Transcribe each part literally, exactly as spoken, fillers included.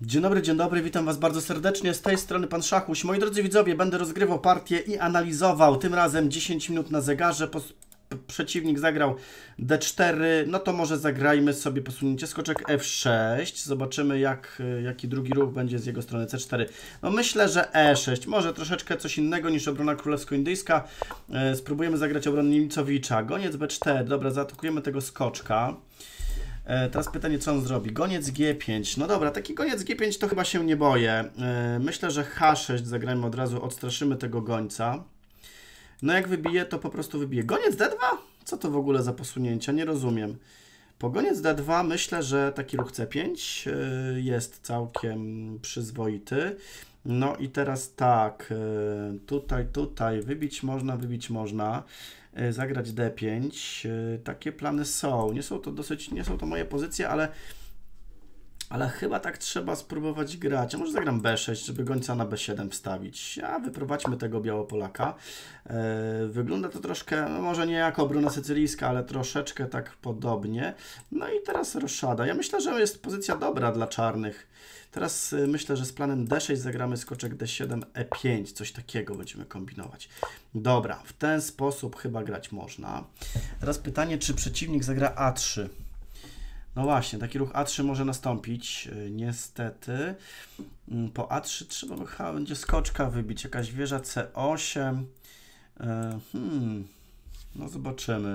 Dzień dobry, dzień dobry, witam Was bardzo serdecznie, z tej strony Pan Szachuś. Moi drodzy widzowie, będę rozgrywał partię i analizował, tym razem dziesięć minut na zegarze, Pos przeciwnik zagrał D cztery, no to może zagrajmy sobie posunięcie skoczek F sześć, zobaczymy jak, jaki drugi ruch będzie z jego strony C cztery. No myślę, że E sześć, może troszeczkę coś innego niż obrona królewsko-indyjska, e, spróbujemy zagrać obronę Niemcowicza, goniec B cztery, dobra, zaatakujemy tego skoczka. E, teraz pytanie, co on zrobi? Goniec G pięć. No dobra, taki goniec G pięć to chyba się nie boję. E, myślę, że H sześć zagrajmy od razu, odstraszymy tego gońca. No jak wybije, to po prostu wybije. Goniec D dwa? Co to w ogóle za posunięcia? Nie rozumiem. Po goniec D dwa myślę, że taki ruch C pięć e, jest całkiem przyzwoity. No i teraz tak, e, tutaj, tutaj, wybić można, wybić można. Zagrać D pięć. Takie plany są. Nie są to dosyć, nie są to moje pozycje, ale, ale chyba tak trzeba spróbować grać. A może zagram B sześć, żeby gońca na B siedem wstawić. A wyprowadźmy tego Białopolaka. Wygląda to troszkę, no może nie jako obrona sycylijska, ale troszeczkę tak podobnie. No i teraz roszada. Ja myślę, że jest pozycja dobra dla czarnych. Teraz myślę, że z planem D sześć zagramy skoczek D siedem, E pięć. Coś takiego będziemy kombinować. Dobra, w ten sposób chyba grać można. Teraz pytanie, czy przeciwnik zagra A trzy. No właśnie, taki ruch A trzy może nastąpić. Niestety. Po A trzy trzeba by chyba będzie skoczka wybić. Jakaś wieża C osiem. Hmm, no zobaczymy.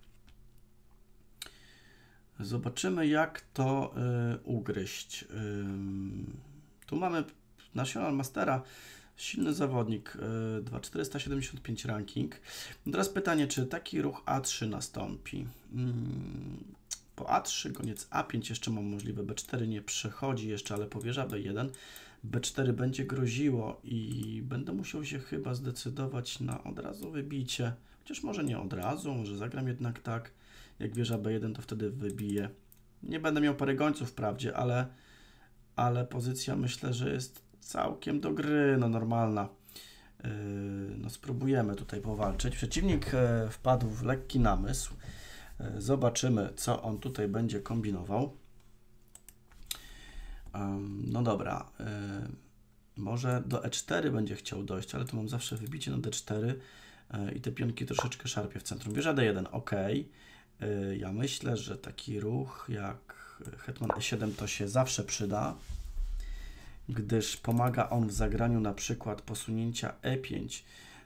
Zobaczymy, jak to y, ugryźć. Y, tu mamy National Mastera, silny zawodnik, y, dwa tysiące czterysta siedemdziesiąt pięć ranking. Teraz pytanie, czy taki ruch A trzy nastąpi? Y, po A trzy goniec A pięć jeszcze mam możliwe, B cztery nie przechodzi jeszcze, ale powierza B jeden. B cztery będzie groziło i będę musiał się chyba zdecydować na od razu wybicie. Chociaż może nie od razu, może zagram jednak tak. Jak wieża B jeden, to wtedy wybije. Nie będę miał parę gońców wprawdzie, ale, ale pozycja myślę, że jest całkiem do gry, no normalna. Yy, no spróbujemy tutaj powalczyć. Przeciwnik yy, wpadł w lekki namysł. Yy, zobaczymy, co on tutaj będzie kombinował. Yy, no dobra. Yy, może do E cztery będzie chciał dojść, ale tu mam zawsze wybicie na D cztery yy, i te pionki troszeczkę szarpie w centrum. Wieża D jeden, ok. Ja myślę, że taki ruch jak hetman E siedem to się zawsze przyda, gdyż pomaga on w zagraniu na przykład posunięcia E pięć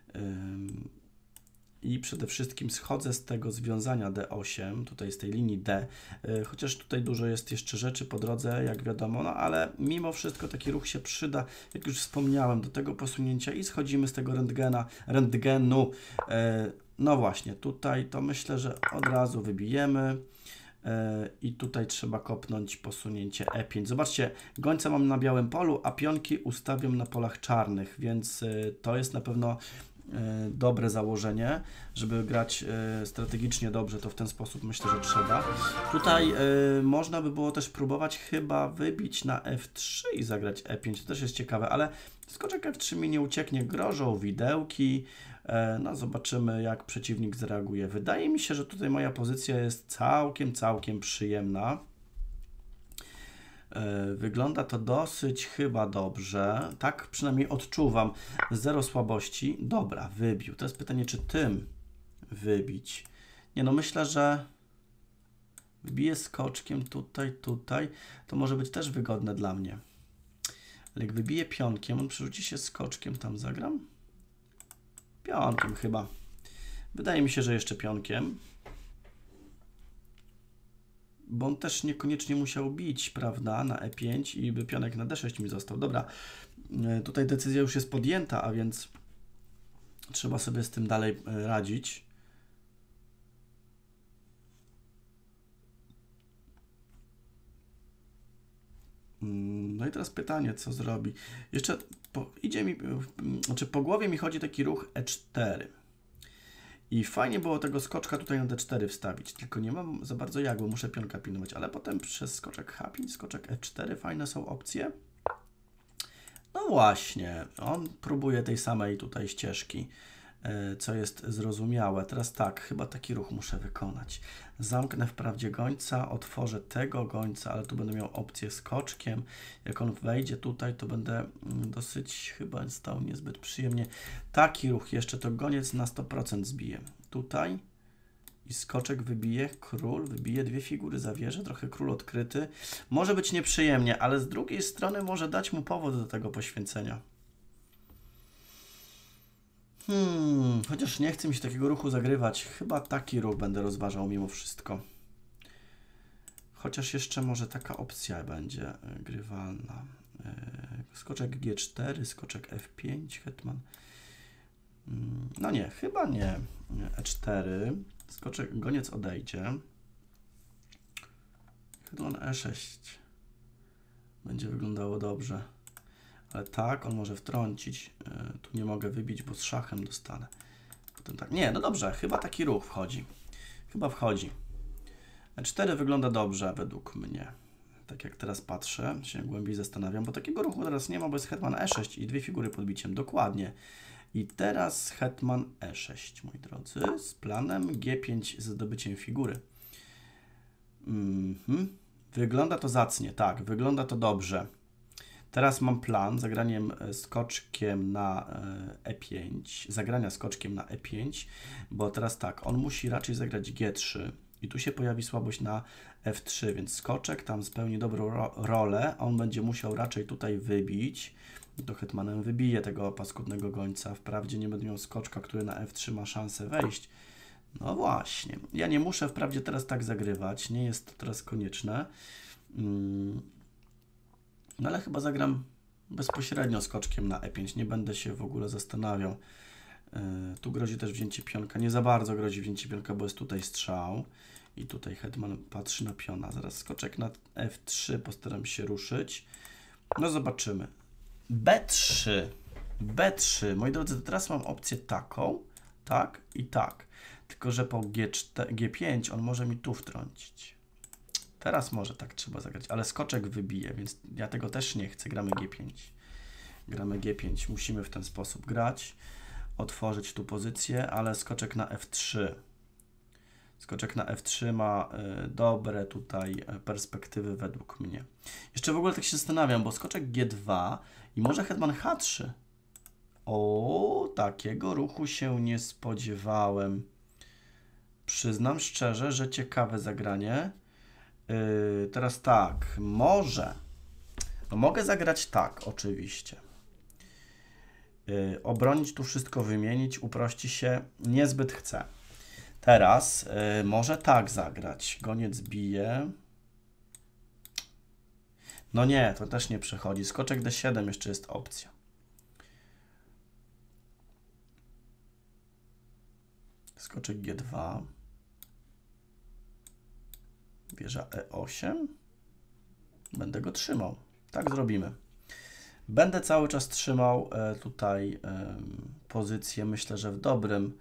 i przede wszystkim schodzę z tego związania D osiem, tutaj z tej linii D, chociaż tutaj dużo jest jeszcze rzeczy po drodze, jak wiadomo, no ale mimo wszystko taki ruch się przyda, jak już wspomniałem, do tego posunięcia i schodzimy z tego rentgena, rentgenu. No właśnie, tutaj to myślę, że od razu wybijemy yy, i tutaj trzeba kopnąć posunięcie E pięć. Zobaczcie, gońca mam na białym polu, a pionki ustawiam na polach czarnych, więc yy, to jest na pewno yy, dobre założenie, żeby grać yy, strategicznie dobrze, to w ten sposób myślę, że trzeba. Tutaj yy, można by było też próbować chyba wybić na F trzy i zagrać E pięć, to też jest ciekawe, ale skoczek F trzy mi nie ucieknie, grożą widełki. No zobaczymy, jak przeciwnik zareaguje. Wydaje mi się, że tutaj moja pozycja jest całkiem, całkiem przyjemna. Wygląda to dosyć chyba dobrze. Tak przynajmniej odczuwam. Zero słabości. Dobra, wybił. Teraz pytanie, czy tym wybić? Nie no, myślę, że wbiję skoczkiem tutaj, tutaj. To może być też wygodne dla mnie. Ale jak wybiję pionkiem, on przerzuci się skoczkiem, tam zagram? Pionkiem chyba. Wydaje mi się, że jeszcze pionkiem. Bo on też niekoniecznie musiał bić, prawda, na E pięć i by pionek na D sześć mi został. Dobra, tutaj decyzja już jest podjęta, a więc trzeba sobie z tym dalej radzić. No i teraz pytanie, co zrobi. Jeszcze po, idzie mi, znaczy po głowie mi chodzi taki ruch E cztery. I fajnie było tego skoczka tutaj na D cztery wstawić, tylko nie mam za bardzo jak, bo muszę pionka pilnować, ale potem przez skoczek H pięć, skoczek E cztery, fajne są opcje. No właśnie, on próbuje tej samej tutaj ścieżki. co jest zrozumiałe. Teraz tak, chyba taki ruch muszę wykonać. Zamknę wprawdzie gońca, otworzę tego gońca, ale tu będę miał opcję skoczkiem. Jak on wejdzie tutaj, to będę dosyć chyba stał niezbyt przyjemnie. Taki ruch jeszcze to goniec na sto procent zbije. Tutaj i skoczek wybije, król wybije, dwie figury zawieże, trochę król odkryty. Może być nieprzyjemnie, ale z drugiej strony może dać mu powód do tego poświęcenia. Hmm, chociaż nie chcę mi się takiego ruchu zagrywać. Chyba taki ruch będę rozważał mimo wszystko. Chociaż jeszcze może taka opcja będzie grywalna. Skoczek G cztery, skoczek F pięć, hetman. No nie, chyba nie. E cztery, skoczek, goniec odejdzie. Hetman E sześć. Będzie wyglądało dobrze. Ale tak, on może wtrącić. Yy, tu nie mogę wybić, bo z szachem dostanę. Potem tak. Nie, no dobrze, chyba taki ruch wchodzi. Chyba wchodzi. E cztery wygląda dobrze według mnie. Tak jak teraz patrzę, się głębiej zastanawiam, bo takiego ruchu teraz nie ma, bo jest hetman E sześć i dwie figury podbiciem. Dokładnie. I teraz hetman E sześć, moi drodzy, z planem G pięć z zdobyciem figury. Mm-hmm. Wygląda to zacnie, tak, wygląda to dobrze. Teraz mam plan zagraniem skoczkiem na E pięć, zagrania skoczkiem na E pięć, bo teraz tak, on musi raczej zagrać G trzy i tu się pojawi słabość na F trzy, więc skoczek tam spełni dobrą ro rolę, on będzie musiał raczej tutaj wybić, to hetmanem wybije tego paskudnego gońca, wprawdzie nie będę miał skoczka, który na F trzy ma szansę wejść. No właśnie, ja nie muszę wprawdzie teraz tak zagrywać, nie jest to teraz konieczne. Hmm. No ale chyba zagram bezpośrednio skoczkiem na E pięć, nie będę się w ogóle zastanawiał. Yy, tu grozi też wzięcie pionka, nie za bardzo grozi wzięcie pionka, bo jest tutaj strzał. I tutaj hetman patrzy na piona. Zaraz skoczek na F trzy, postaram się ruszyć. No zobaczymy. B trzy, B trzy, moi drodzy, to teraz mam opcję taką, tak i tak. Tylko że po G cztery, G pięć on może mi tu wtrącić. Teraz może tak trzeba zagrać, ale skoczek wybije, więc ja tego też nie chcę. Gramy G pięć. Gramy G pięć. Musimy w ten sposób grać. Otworzyć tu pozycję, ale skoczek na F trzy. Skoczek na F trzy ma y, dobre tutaj perspektywy według mnie. Jeszcze w ogóle tak się zastanawiam, bo skoczek G dwa i może hetman H trzy. O, takiego ruchu się nie spodziewałem. Przyznam szczerze, że ciekawe zagranie. Yy, teraz tak, może, no mogę zagrać tak, oczywiście. Yy, obronić tu wszystko, wymienić, uprości się, niezbyt chcę. Teraz yy, może tak zagrać, goniec bije. No nie, to też nie przechodzi. Skoczek D siedem jeszcze jest opcja. Skoczek G dwa. Wieża E osiem. Będę go trzymał. Tak zrobimy. Będę cały czas trzymał e, tutaj e, pozycję, myślę, że w dobrym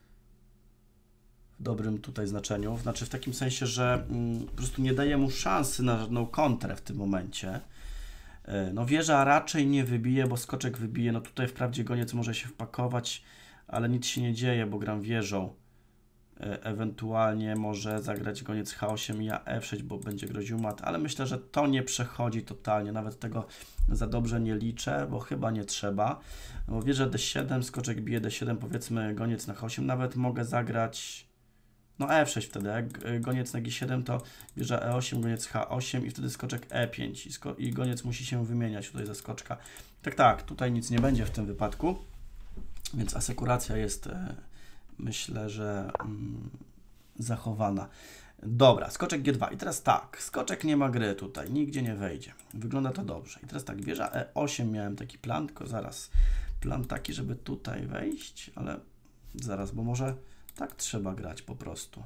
w dobrym tutaj znaczeniu. Znaczy w takim sensie, że mm, po prostu nie daję mu szansy na żadną kontrę w tym momencie. E, no wieża raczej nie wybije, bo skoczek wybije. No tutaj wprawdzie goniec może się wpakować, ale nic się nie dzieje, bo gram wieżą. Ewentualnie może zagrać goniec H osiem i ja F sześć, bo będzie groził mat, ale myślę, że to nie przechodzi totalnie, nawet tego za dobrze nie liczę, bo chyba nie trzeba, bo wieża D siedem, skoczek bije D siedem, powiedzmy goniec na H osiem, nawet mogę zagrać no F sześć wtedy, jak goniec na G siedem to wieża E osiem, goniec H osiem i wtedy skoczek E pięć i, sko i goniec musi się wymieniać tutaj za skoczka. Tak, tak, tutaj nic nie będzie w tym wypadku, więc asekuracja jest myślę, że mm, zachowana. Dobra, skoczek G dwa. I teraz tak, skoczek nie ma gry tutaj, nigdzie nie wejdzie. Wygląda to dobrze. I teraz tak, wieża E osiem miałem taki plan, tylko zaraz plan taki, żeby tutaj wejść, ale zaraz, bo może tak trzeba grać po prostu.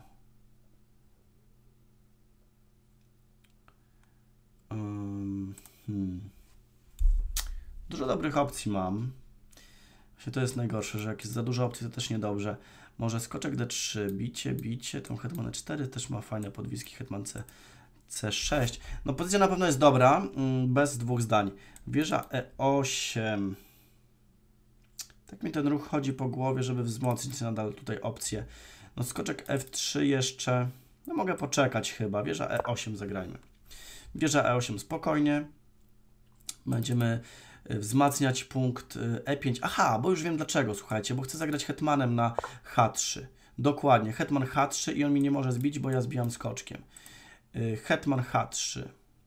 Um, hmm. Dużo dobrych opcji mam. To jest najgorsze, że jak jest za dużo opcji, to też niedobrze. Może skoczek D trzy, bicie, bicie, tą hetman E cztery też ma fajne podwiski, hetman C, C6. No pozycja na pewno jest dobra, bez dwóch zdań. Wieża E osiem Tak mi ten ruch chodzi po głowie, żeby wzmocnić nadal tutaj opcję. No skoczek F trzy jeszcze, no mogę poczekać chyba, wieża E osiem zagrajmy. Wieża E osiem spokojnie. Będziemy wzmacniać punkt E pięć. Aha, bo już wiem dlaczego, słuchajcie, bo chcę zagrać hetmanem na H trzy. Dokładnie, hetman H trzy i on mi nie może zbić, bo ja zbijam skoczkiem. Hetman H trzy.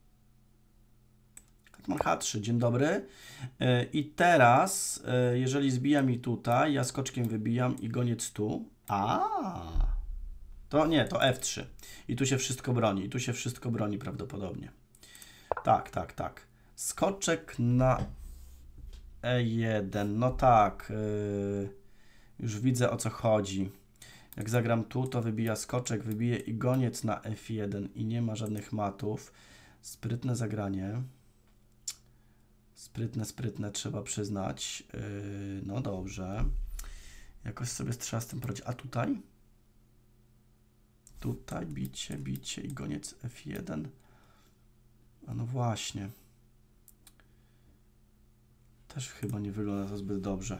Hetman H trzy, dzień dobry. I teraz, jeżeli zbija mi tutaj, ja skoczkiem wybijam i goniec tu. A, to nie, to F trzy. I tu się wszystko broni, i tu się wszystko broni prawdopodobnie. Tak, tak, tak. Skoczek na E jeden, no tak, yy, już widzę o co chodzi. Jak zagram tu, to wybija skoczek, wybije i goniec na F jeden i nie ma żadnych matów. Sprytne zagranie. Sprytne, sprytne, trzeba przyznać. Yy, no dobrze. Jakoś sobie trzeba z tym poradzić. A tutaj? Tutaj bicie, bicie i goniec F jeden. A no właśnie. Też chyba nie wygląda to zbyt dobrze.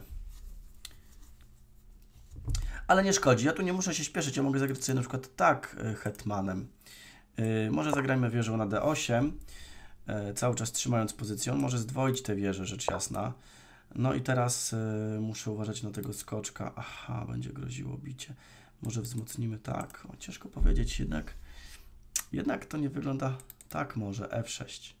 Ale nie szkodzi, ja tu nie muszę się śpieszyć, ja mogę zagrać sobie na przykład tak hetmanem. Yy, może zagrajmy wieżą na D osiem, yy, cały czas trzymając pozycję. On może zdwoić tę wieżę, rzecz jasna. No i teraz yy, muszę uważać na tego skoczka. Aha, będzie groziło bicie. Może wzmocnimy tak. O, ciężko powiedzieć, jednak, jednak to nie wygląda tak może. F sześć.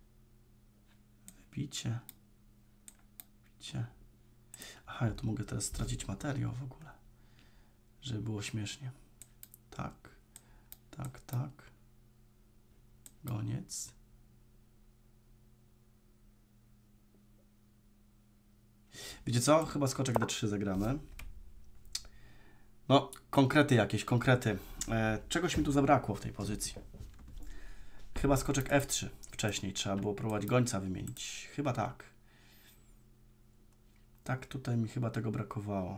Bicie. Bicie. Aha, ja tu mogę teraz stracić materiał w ogóle. Żeby było śmiesznie. Tak, tak, tak. Goniec. Wiecie co? Chyba skoczek D trzy zagramy. No, konkrety jakieś, konkrety. E, czegoś mi tu zabrakło w tej pozycji. Chyba skoczek F trzy wcześniej. Trzeba było próbować gońca wymienić. Chyba tak. Tak, tutaj mi chyba tego brakowało.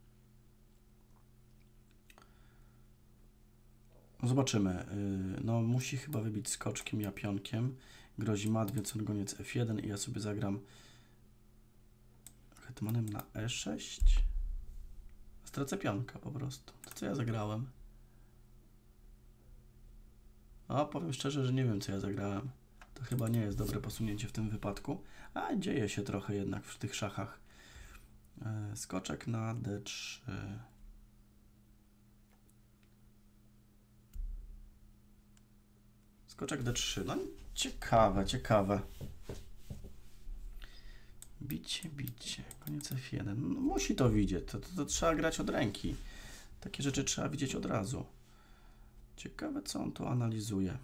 Zobaczymy. No musi chyba wybić skoczkiem, ja pionkiem. Grozi mat, więc on goniec F jeden i ja sobie zagram hetmanem na E sześć. Stracę pionka po prostu. To co ja zagrałem? A powiem szczerze, że nie wiem co ja zagrałem. To chyba nie jest dobre posunięcie w tym wypadku. A dzieje się trochę jednak w tych szachach. Skoczek na D trzy. Skoczek D trzy. No ciekawe, ciekawe. Bicie, bicie. Koniec F jeden. No, musi to widzieć. To, to, to trzeba grać od ręki. Takie rzeczy trzeba widzieć od razu. Ciekawe, co on tu analizuje.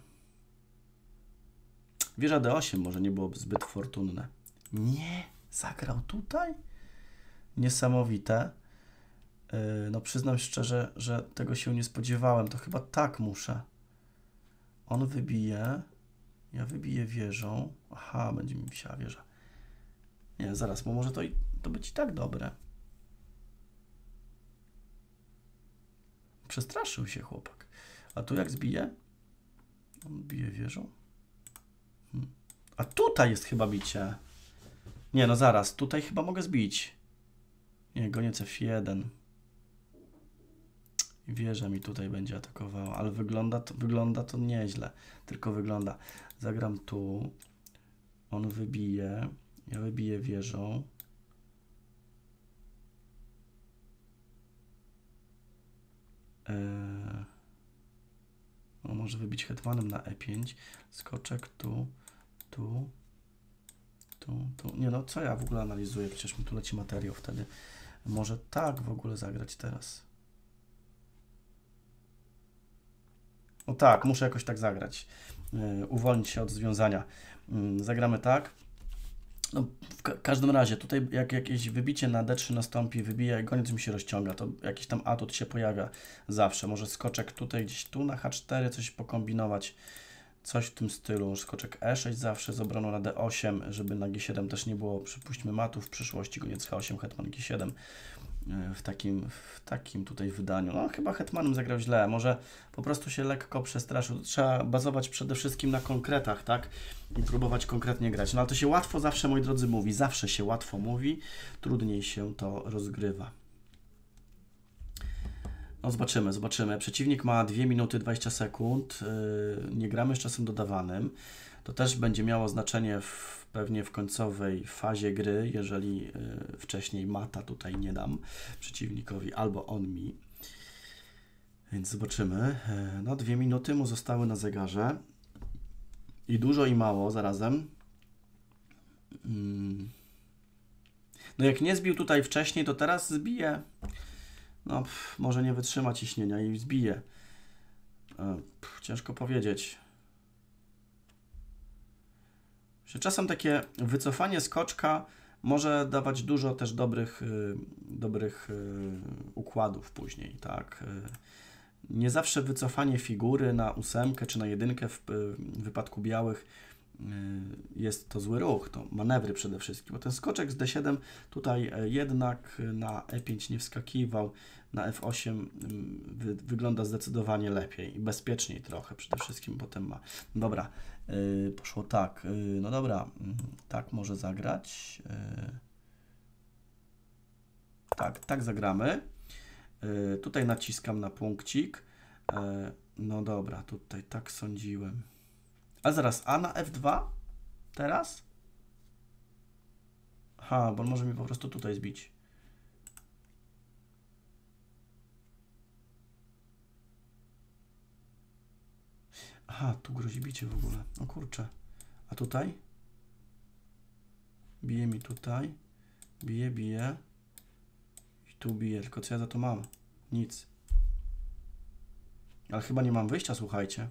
Wieża D osiem może nie byłoby zbyt fortunne. Nie, zagrał tutaj? Niesamowite. Yy, no przyznam szczerze, że tego się nie spodziewałem. To chyba tak muszę. On wybije. Ja wybiję wieżą. Aha, będzie mi wisiała wieża. Nie, zaraz, bo może to, i, to być i tak dobre. Przestraszył się chłopak. A tu jak zbije? On bije wieżą. Hmm. A tutaj jest chyba bicie. Nie, no zaraz. Tutaj chyba mogę zbić. Nie, goniec F jeden. Wieża mi tutaj będzie atakowała, ale wygląda to, wygląda to nieźle. Tylko wygląda. Zagram tu. On wybije. Ja wybiję wieżą. Eee, on może wybić hetmanem na E pięć. Skoczek tu, tu, tu, tu. Nie no, co ja w ogóle analizuję? Przecież mi tu leci materiał wtedy. Może tak w ogóle zagrać teraz. No tak, muszę jakoś tak zagrać. Yy, uwolnić się od związania. Yy, zagramy tak. No, w ka każdym razie, tutaj jak jakieś wybicie na D trzy nastąpi, wybija i goniec mi się rozciąga, to jakiś tam atut się pojawia zawsze. Może skoczek tutaj, gdzieś tu na H cztery coś pokombinować. Coś w tym stylu. Skoczek E sześć zawsze z obroną na D osiem, żeby na G siedem też nie było, przypuśćmy, matów w przyszłości. Goniec H osiem, hetman G siedem. w takim, w takim tutaj wydaniu. No chyba hetmanem zagrał źle, może po prostu się lekko przestraszył. Trzeba bazować przede wszystkim na konkretach, tak? I próbować konkretnie grać. No ale to się łatwo zawsze, moi drodzy, mówi. Zawsze się łatwo mówi, trudniej się to rozgrywa. No zobaczymy, zobaczymy. Przeciwnik ma dwie minuty dwadzieścia sekund. Yy, nie gramy z czasem dodawanym. To też będzie miało znaczenie w, pewnie w końcowej fazie gry, jeżeli yy, wcześniej mata tutaj nie dam przeciwnikowi, albo on mi. Więc zobaczymy. Yy, no dwie minuty mu zostały na zegarze. I dużo i mało zarazem. Yy. No jak nie zbił tutaj wcześniej, to teraz zbije. No, pff, może nie wytrzyma ciśnienia i zbije. Pff, ciężko powiedzieć. Czasem takie wycofanie skoczka może dawać dużo też dobrych, y, dobrych y, układów później, tak? Y, nie zawsze wycofanie figury na ósemkę czy na jedynkę w, y, w wypadku białych y, jest to zły ruch, to manewry przede wszystkim, bo ten skoczek z D siedem tutaj jednak na E pięć nie wskakiwał, na F osiem wy, wygląda zdecydowanie lepiej i bezpieczniej trochę przede wszystkim potem ma. Dobra, yy, poszło tak, yy, no dobra, yy, tak może zagrać. Yy. Tak, tak zagramy. Yy, tutaj naciskam na punkcik. Yy, no dobra, tutaj tak sądziłem. A zaraz, a na F dwa? Teraz? Aha, bo on może mi po prostu tutaj zbić. Aha, tu grozi bicie w ogóle. O kurczę. A tutaj? Bije mi tutaj. Bije, bije. I tu bije. Tylko co ja za to mam? Nic. Ale chyba nie mam wyjścia, słuchajcie.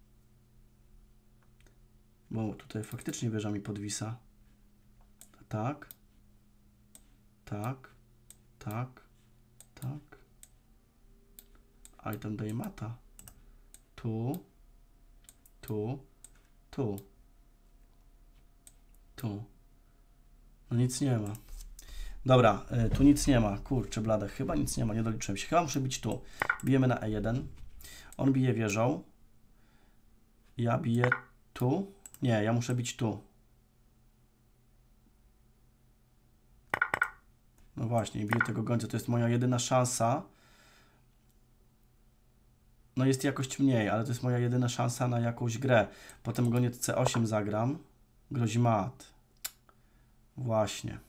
Bo tutaj faktycznie wieża mi podwisa. Tak. Tak. Tak. Tak. A i tam daje mata. Tu. Tu. Tu. Tu. No nic nie ma. Dobra, y, tu nic nie ma. Kurczę blade, chyba nic nie ma, nie doliczyłem się. Chyba muszę bić tu. Bijemy na E jeden. On bije wieżą. Ja biję tu. Nie, ja muszę bić tu. No właśnie, biję tego gońca. To jest moja jedyna szansa. No jest jakość mniej, ale to jest moja jedyna szansa na jakąś grę. Potem goniec C osiem zagram. Grozi mat. Właśnie.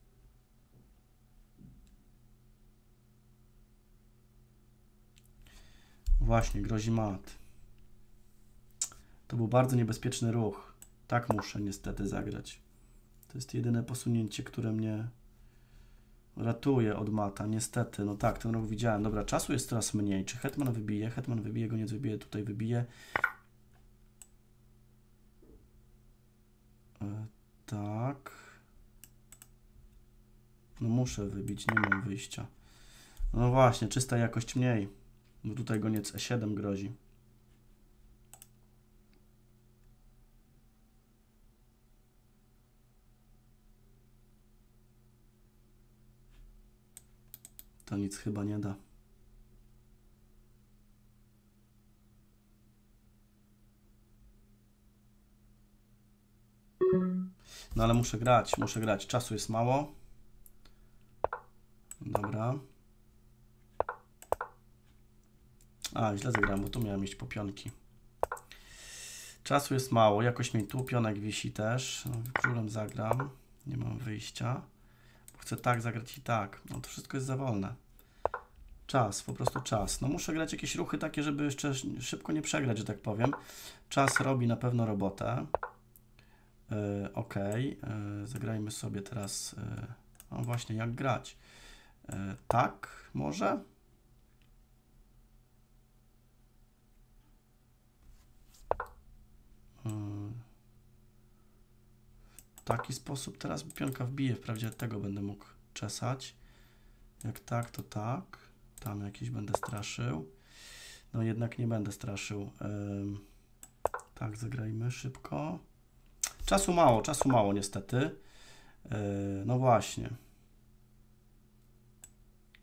Właśnie, grozi mat. To był bardzo niebezpieczny ruch. Tak muszę niestety zagrać. To jest jedyne posunięcie, które mnie ratuje od mata. Niestety, no tak, ten ruch widziałem. Dobra, czasu jest coraz mniej. Czy hetman wybije? Hetman wybije, goniec wybije, tutaj wybije. E, tak. No muszę wybić, nie mam wyjścia. No właśnie, czysta jakość mniej. Bo tutaj goniec E siedem grozi. To nic chyba nie da. No ale muszę grać, muszę grać. Czasu jest mało. Dobra. A, źle zagrałem, bo tu miałem iść po pionki. Czasu jest mało, jakoś mi tu pionek wisi też. No, królem zagram, nie mam wyjścia. Bo chcę tak zagrać i tak. No to wszystko jest za wolne. Czas, po prostu czas. No muszę grać jakieś ruchy takie, żeby jeszcze szybko nie przegrać, że tak powiem. Czas robi na pewno robotę. Yy, ok, yy, zagrajmy sobie teraz, yy, no właśnie, jak grać. Yy, tak, może? W taki sposób teraz pionka wbije, wprawdzie tego będę mógł czesać. Jak tak, to tak. Tam jakiś będę straszył. No jednak nie będę straszył. Ym, tak, zagrajmy szybko. Czasu mało, czasu mało niestety. Yy, no właśnie.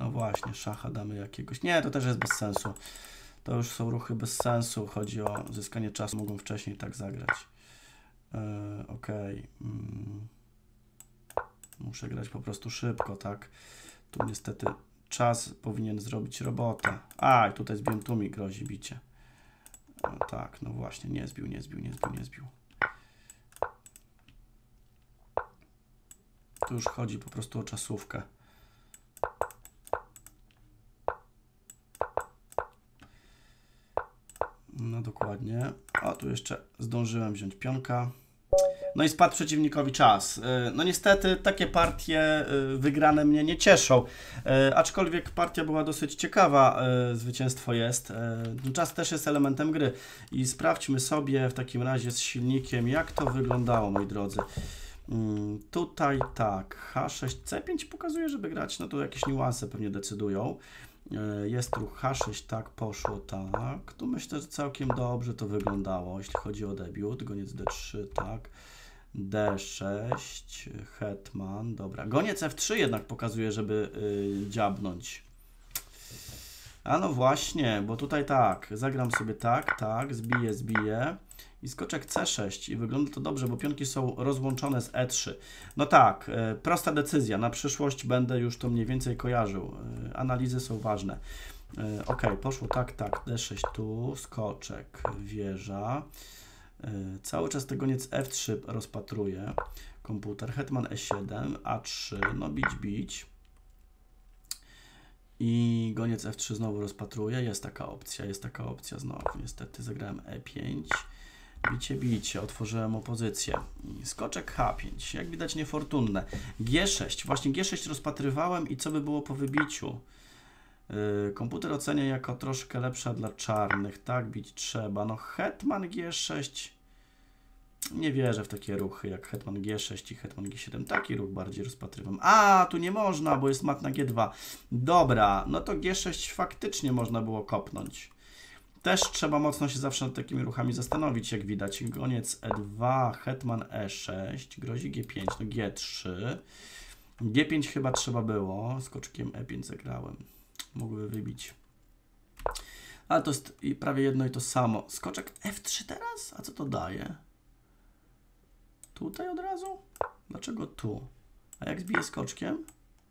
No właśnie, szacha damy jakiegoś. Nie, to też jest bez sensu. To już są ruchy bez sensu. Chodzi o zyskanie czasu. Mogą wcześniej tak zagrać. Yy, Okej. Okay. Mm. Muszę grać po prostu szybko, tak? Tu niestety czas powinien zrobić robotę. A, i tutaj zbiłem, tu mi grozi bicie. No tak, no właśnie, nie zbił, nie zbił, nie zbił, nie zbił. Tu już chodzi po prostu o czasówkę. No dokładnie. O, tu jeszcze zdążyłem wziąć pionka. No i spadł przeciwnikowi czas. No niestety takie partie wygrane mnie nie cieszą. Aczkolwiek partia była dosyć ciekawa, zwycięstwo jest. Czas też jest elementem gry. I sprawdźmy sobie w takim razie z silnikiem, jak to wyglądało, moi drodzy. Tutaj tak, H sześć, C pięć pokazuje, żeby grać. No to jakieś niuanse pewnie decydują. Jest ruch H sześć, tak, poszło, tak. Tu myślę, że całkiem dobrze to wyglądało, jeśli chodzi o debiut. Goniec D trzy, tak. D sześć, hetman, dobra. Goniec F trzy jednak pokazuje, żeby yy, dziabnąć. A no właśnie, bo tutaj tak, zagram sobie tak, tak, zbiję, zbiję. I skoczek C sześć i wygląda to dobrze, bo pionki są rozłączone z E trzy. No tak, y, prosta decyzja, na przyszłość będę już to mniej więcej kojarzył. Y, analizy są ważne. Y, ok, poszło tak, tak, D sześć tu, skoczek, wieża. Y, cały czas ten goniec F trzy rozpatruje. Komputer, hetman E siedem, A trzy, no bić, bić. I goniec F trzy znowu rozpatruje, jest taka opcja, jest taka opcja znowu. Niestety zagrałem E pięć. Bicie, bicie, otworzyłem opozycję. Skoczek H pięć, jak widać niefortunne. G sześć, właśnie G sześć rozpatrywałem i co by było po wybiciu? Yy, komputer ocenia jako troszkę lepsza dla czarnych, tak, bić trzeba. No hetman G sześć, nie wierzę w takie ruchy jak hetman G sześć i hetman G siedem, taki ruch bardziej rozpatrywam. A, tu nie można, bo jest mat na G dwa. Dobra, no to G sześć faktycznie można było kopnąć. Też trzeba mocno się zawsze nad takimi ruchami zastanowić, jak widać. Goniec E dwa, hetman E sześć, grozi G pięć, no G trzy. G pięć chyba trzeba było, skoczkiem E pięć zagrałem. Mógłby wybić. Ale to jest prawie jedno i to samo. Skoczek F trzy teraz? A co to daje? Tutaj od razu? Dlaczego tu? A jak zbiję skoczkiem?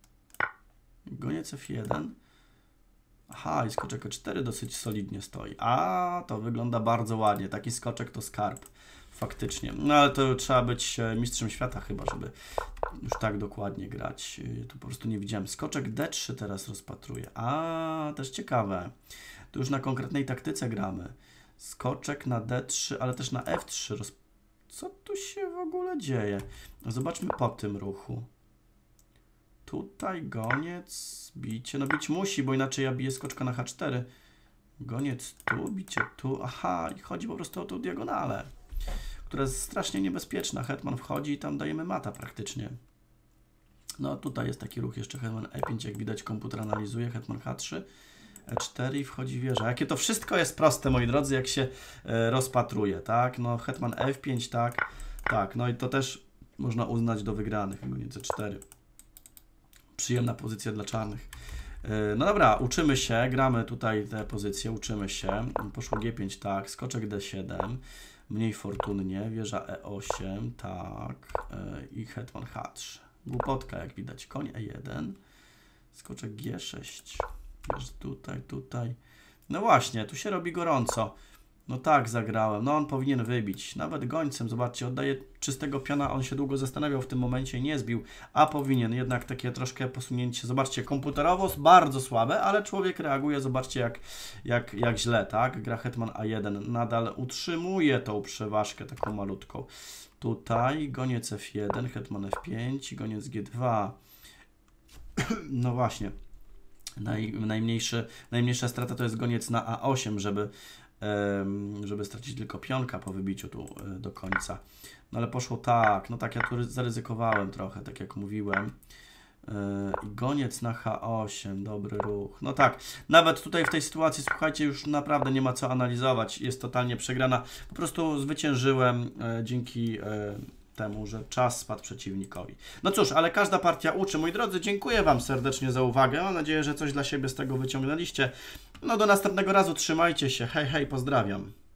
Goniec F jeden. Aha, i skoczek E cztery dosyć solidnie stoi. A, to wygląda bardzo ładnie. Taki skoczek to skarb. Faktycznie. No ale to trzeba być mistrzem świata chyba, żeby już tak dokładnie grać. Tu po prostu nie widziałem. Skoczek D trzy teraz rozpatruję. A, też ciekawe. Tu już na konkretnej taktyce gramy. Skoczek na D trzy, ale też na F trzy. Roz... Co tu się w ogóle dzieje? Zobaczmy po tym ruchu. Tutaj goniec, bicie, no bić musi, bo inaczej ja biję skoczka na H cztery. Goniec tu, bicie tu, aha, i chodzi po prostu o tą diagonalę, która jest strasznie niebezpieczna. Hetman wchodzi i tam dajemy mata praktycznie. No tutaj jest taki ruch jeszcze, hetman E pięć, jak widać komputer analizuje, hetman H trzy, E cztery i wchodzi wieża. Jakie to wszystko jest proste, moi drodzy, jak się e, rozpatruje, tak? No hetman F pięć, tak, tak, no i to też można uznać do wygranych, goniec E cztery. Przyjemna pozycja dla czarnych. No dobra, uczymy się, gramy tutaj te pozycje, uczymy się. Poszło G pięć, tak, skoczek D siedem, mniej fortunnie, wieża E osiem, tak, i hetman H trzy. Głupotka, jak widać, koń E jeden, skoczek G sześć, wiesz, tutaj, tutaj. No właśnie, tu się robi gorąco. No tak, zagrałem. No on powinien wybić. Nawet gońcem, zobaczcie, oddaje czystego piona. On się długo zastanawiał w tym momencie i nie zbił, a powinien. Jednak takie troszkę posunięcie. Zobaczcie, komputerowo bardzo słabe, ale człowiek reaguje. Zobaczcie, jak, jak, jak źle, tak? Gra hetman A jeden. Nadal utrzymuje tą przeważkę taką malutką. Tutaj goniec F jeden, hetman F pięć, goniec G dwa. No właśnie. Naj, najmniejszy, najmniejsza strata to jest goniec na A osiem, żeby żeby stracić tylko pionka po wybiciu tu do końca. No ale poszło tak, no tak, ja tu zaryzykowałem trochę, tak jak mówiłem. I goniec na H osiem, dobry ruch. No tak, nawet tutaj w tej sytuacji, słuchajcie, już naprawdę nie ma co analizować, jest totalnie przegrana. Po prostu zwyciężyłem dzięki temu, że czas spadł przeciwnikowi. No cóż, ale każda partia uczy. Moi drodzy, dziękuję Wam serdecznie za uwagę. Mam nadzieję, że coś dla siebie z tego wyciągnęliście. No do następnego razu, trzymajcie się. Hej, hej, pozdrawiam.